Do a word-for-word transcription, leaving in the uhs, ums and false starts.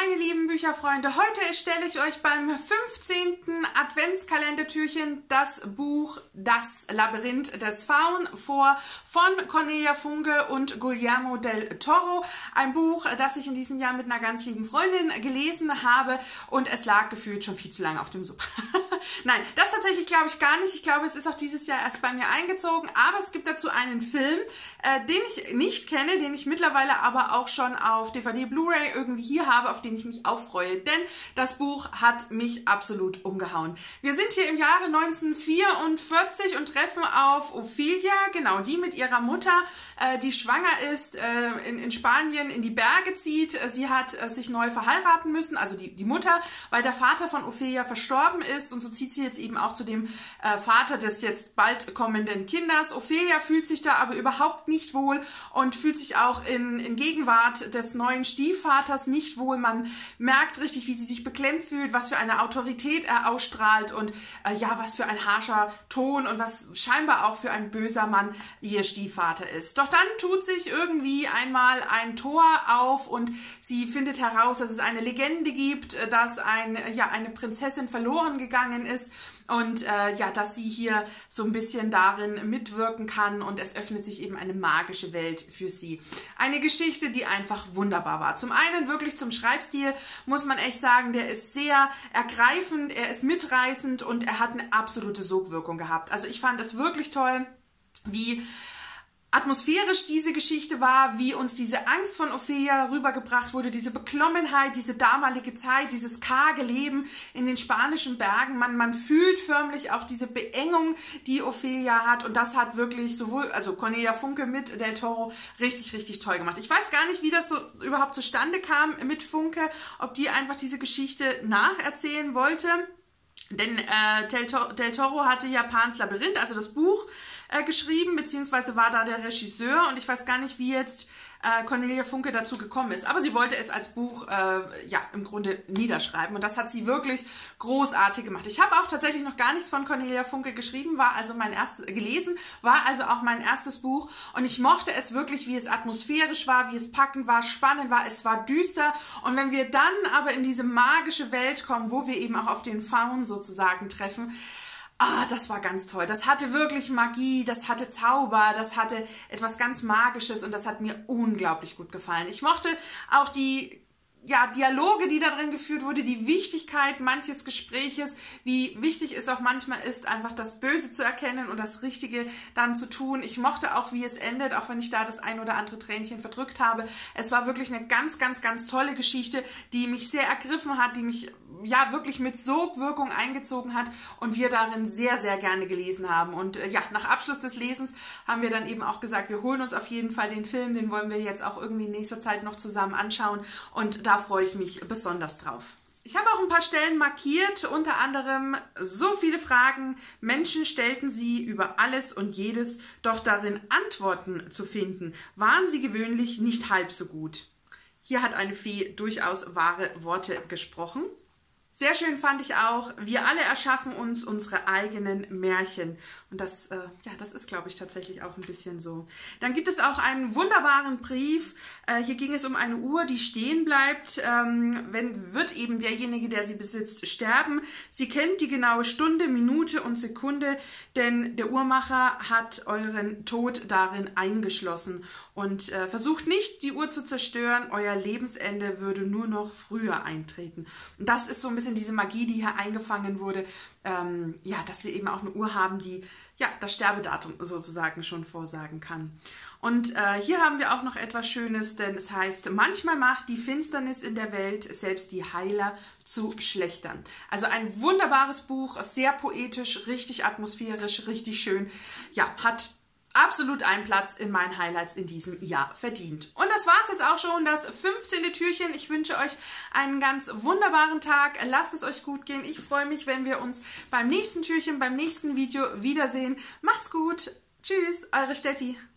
Meine lieben Bücherfreunde, heute stelle ich euch beim fünfzehnten Adventskalendertürchen das Buch Das Labyrinth des Faun vor von Cornelia Funke und Guillermo del Toro. Ein Buch, das ich in diesem Jahr mit einer ganz lieben Freundin gelesen habe und es lag gefühlt schon viel zu lange auf dem Sub. Nein, das tatsächlich glaube ich gar nicht. Ich glaube, es ist auch dieses Jahr erst bei mir eingezogen, aber es gibt dazu einen Film, äh, den ich nicht kenne, den ich mittlerweile aber auch schon auf D V D, Blu-ray irgendwie hier habe, auf den ich mich auch freue, denn das Buch hat mich absolut umgehauen. Wir sind hier im Jahre neunzehnhundertvierundvierzig und treffen auf Ophelia, genau, die mit ihrer Mutter, äh, die schwanger ist, äh, in, in Spanien in die Berge zieht. Sie hat äh, sich neu verheiraten müssen, also die, die Mutter, weil der Vater von Ophelia verstorben ist, und so zieht sie jetzt eben auch zu dem äh, Vater des jetzt bald kommenden Kindes. Ophelia fühlt sich da aber überhaupt nicht wohl und fühlt sich auch in, in Gegenwart des neuen Stiefvaters nicht wohl. Man merkt richtig, wie sie sich beklemmt fühlt, was für eine Autorität er ausstrahlt und äh, ja, was für ein harscher Ton und was scheinbar auch für ein böser Mann ihr Stiefvater ist. Doch dann tut sich irgendwie einmal ein Tor auf und sie findet heraus, dass es eine Legende gibt, dass ein, ja, eine Prinzessin verloren gegangen ist. Und äh, ja, dass sie hier so ein bisschen darin mitwirken kann und es öffnet sich eben eine magische Welt für sie. Eine Geschichte, die einfach wunderbar war. Zum einen wirklich zum Schreibstil muss man echt sagen, der ist sehr ergreifend, er ist mitreißend und er hat eine absolute Sogwirkung gehabt. Also ich fand es wirklich toll, wie atmosphärisch diese Geschichte war, wie uns diese Angst von Ophelia rübergebracht wurde, diese Beklommenheit, diese damalige Zeit, dieses karge Leben in den spanischen Bergen. Man, man fühlt förmlich auch diese Beengung, die Ophelia hat, und das hat wirklich sowohl, also Cornelia Funke mit Del Toro richtig, richtig toll gemacht. Ich weiß gar nicht, wie das so überhaupt zustande kam mit Funke, ob die einfach diese Geschichte nacherzählen wollte. Denn äh, Del, Toro, Del Toro hatte ja Pans Labyrinth, also das Buch, äh, geschrieben, beziehungsweise war da der Regisseur, und ich weiß gar nicht, wie jetzt äh, Cornelia Funke dazu gekommen ist. Aber sie wollte es als Buch äh, ja im Grunde niederschreiben, und das hat sie wirklich großartig gemacht. Ich habe auch tatsächlich noch gar nichts von Cornelia Funke geschrieben, war also mein erstes gelesen, war also auch mein erstes Buch, und ich mochte es wirklich, wie es atmosphärisch war, wie es packend war, spannend war, es war düster, und wenn wir dann aber in diese magische Welt kommen, wo wir eben auch auf den Faun sozusagen treffen, ah, das war ganz toll. Das hatte wirklich Magie, das hatte Zauber, das hatte etwas ganz Magisches, und das hat mir unglaublich gut gefallen. Ich mochte auch die ja, Dialoge, die da drin geführt wurde, die Wichtigkeit manches Gespräches, wie wichtig es auch manchmal ist, einfach das Böse zu erkennen und das Richtige dann zu tun. Ich mochte auch, wie es endet, auch wenn ich da das ein oder andere Tränchen verdrückt habe. Es war wirklich eine ganz, ganz, ganz tolle Geschichte, die mich sehr ergriffen hat, die mich ja wirklich mit Sogwirkung eingezogen hat und wir darin sehr, sehr gerne gelesen haben. Und äh, ja, nach Abschluss des Lesens haben wir dann eben auch gesagt, wir holen uns auf jeden Fall den Film, den wollen wir jetzt auch irgendwie in nächster Zeit noch zusammen anschauen, und da Da freue ich mich besonders drauf. Ich habe auch ein paar Stellen markiert, unter anderem so viele Fragen. Menschen stellten sie über alles und jedes, doch darin Antworten zu finden, waren sie gewöhnlich nicht halb so gut. Hier hat eine Fee durchaus wahre Worte gesprochen. Sehr schön fand ich auch, wir alle erschaffen uns unsere eigenen Märchen. Und das, äh, ja, das ist, glaube ich, tatsächlich auch ein bisschen so. Dann gibt es auch einen wunderbaren Brief. Äh, hier ging es um eine Uhr, die stehen bleibt. Ähm, wenn wird eben derjenige, der sie besitzt, sterben. Sie kennt die genaue Stunde, Minute und Sekunde, denn der Uhrmacher hat euren Tod darin eingeschlossen. Und äh, versucht nicht, die Uhr zu zerstören. Euer Lebensende würde nur noch früher eintreten. Und das ist so ein bisschen diese Magie, die hier eingefangen wurde. Ähm, ja, dass wir eben auch eine Uhr haben, die ja das Sterbedatum sozusagen schon vorsagen kann. Und äh, hier haben wir auch noch etwas Schönes, denn es heißt, manchmal macht die Finsternis in der Welt selbst die Heiler zu Schlechtern. Also ein wunderbares Buch, sehr poetisch, richtig atmosphärisch, richtig schön. Ja, hat absolut einen Platz in meinen Highlights in diesem Jahr verdient. Und das war es jetzt auch schon, das fünfzehnte Türchen. Ich wünsche euch einen ganz wunderbaren Tag. Lasst es euch gut gehen. Ich freue mich, wenn wir uns beim nächsten Türchen, beim nächsten Video wiedersehen. Macht's gut. Tschüss, eure Steffi.